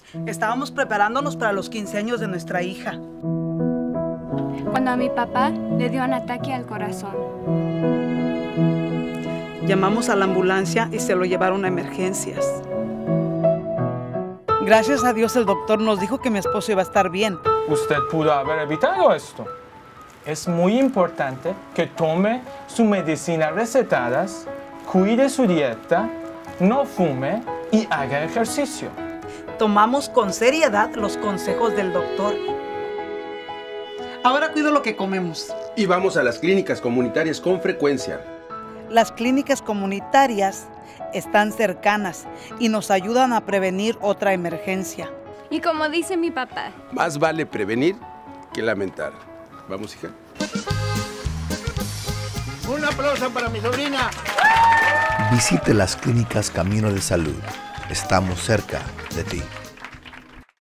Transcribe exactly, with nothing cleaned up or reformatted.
Estábamos preparándonos para los quince años de nuestra hija. Cuando a mi papá le dio un ataque al corazón. Llamamos a la ambulancia y se lo llevaron a emergencias. Gracias a Dios el doctor nos dijo que mi esposo iba a estar bien. Usted pudo haber evitado esto. Es muy importante que tome su medicina recetadas, cuide su dieta, no fume y haga ejercicio. Tomamos con seriedad los consejos del doctor. Ahora cuido lo que comemos. Y vamos a las clínicas comunitarias con frecuencia. Las clínicas comunitarias están cercanas y nos ayudan a prevenir otra emergencia. Y como dice mi papá, Más vale prevenir que lamentar. Vamos, hija. Un aplauso para mi sobrina. Visite las clínicas Camino de Salud. Estamos cerca de ti.